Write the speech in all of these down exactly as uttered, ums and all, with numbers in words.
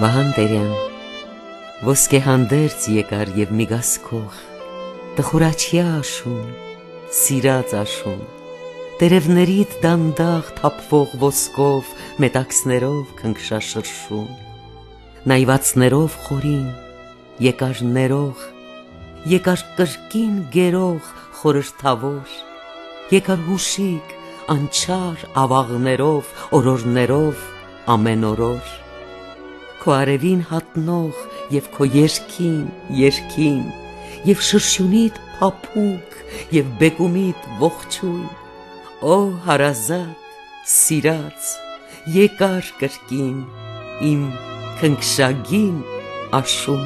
Վահան Տերյան, ոսկե հանդերձ եկար և մի գասքող, տխուրաչյա աշուն, սիրած աշուն, տերևներիդ դանդաղ թափվող ոսկով, մետաքսներով քնքշաշրշուն, նայվածներով խորին, եկար ներող, եկար կրկին գերող խորհրդավոր, եկար հուշիկ, անչար ավաղներով, օրորներով, ամեն օրոր, քո արևին հատնող և քո երգին, երգին, և շրշյունիդ փափուկ, և բեկումիդ ողջույն, օ հարազատ, սիրած, եկար կրկին, իմ քնքշագին աշուն։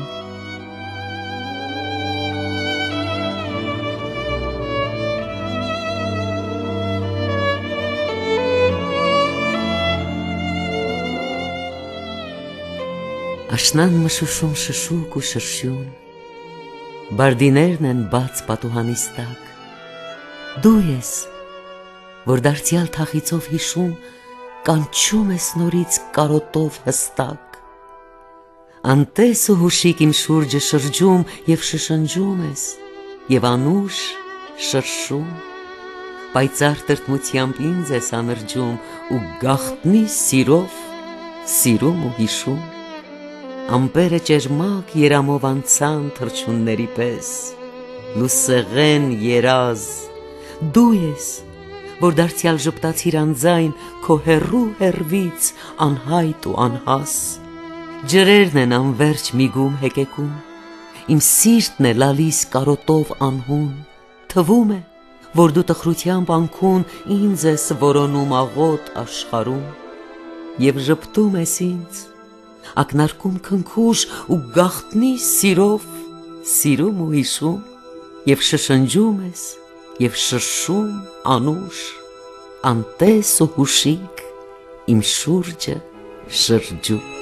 Աշնան մշուշում շշուկ ու շրշյուն, բարդիներն են բաց պատուհանիս տակ, դու ես, որ դարձյալ թախիծով հիշում, կանչում ես նորից կարոտով հստակ, անտես ու հուշիկ իմ շուրջը շրջում և շշնջում ես, և անուշ շրշում, պայծառ տրտմությամբ ինձ ես անրջում ու գաղտնի սիրով սիրում ու հիշում, ամպերը ճերմակ երամով անցան թռչունների պես, լուսեղեն երազ, դու ես, որ դարձյալ ժպտացիր անձայն քո հեռու հեռվից անհայտ ու անհաս, ջրերն են անվերջ միգում հեկեկում, իմ սիրտն է լալիս կարոտով անհուն, թվում է, որ դու տխրությամբ անքուն ինձ ես որոնում աղոտ աշխարհում, և ժպտում ես ինձ, ակնարկում քնքուշ ու գաղտնի սիրով սիրում ու հիշում, և շշնջում ես, և շրշում անուշ, անտես ու հուշիկ իմ շուրջը շրջում։